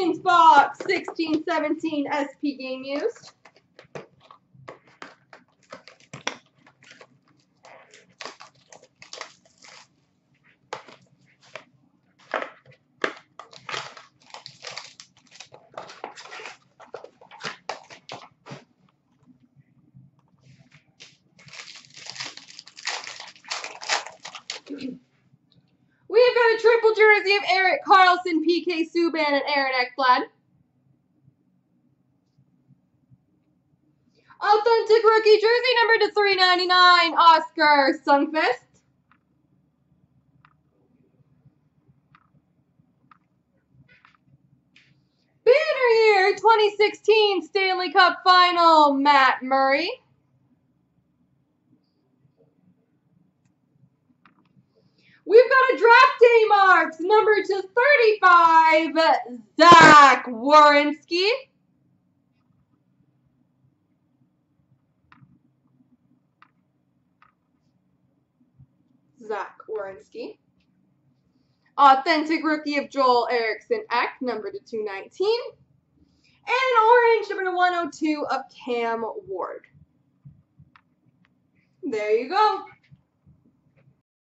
Twins box 16-17 SP game used. We've got a triple jersey of Erik Karlsson, PK Subban, and Aaron Ekblad. Authentic rookie jersey number to 399, Oscar Sundqvist. Banner Year 2016 Stanley Cup Final, Matt Murray. We've got a draft day marks, number to 35, Zach Werenski. Zach Werenski. Authentic rookie of Joel Eriksson Ek, number to 219. And an orange, number to 102 of Cam Ward. There you go.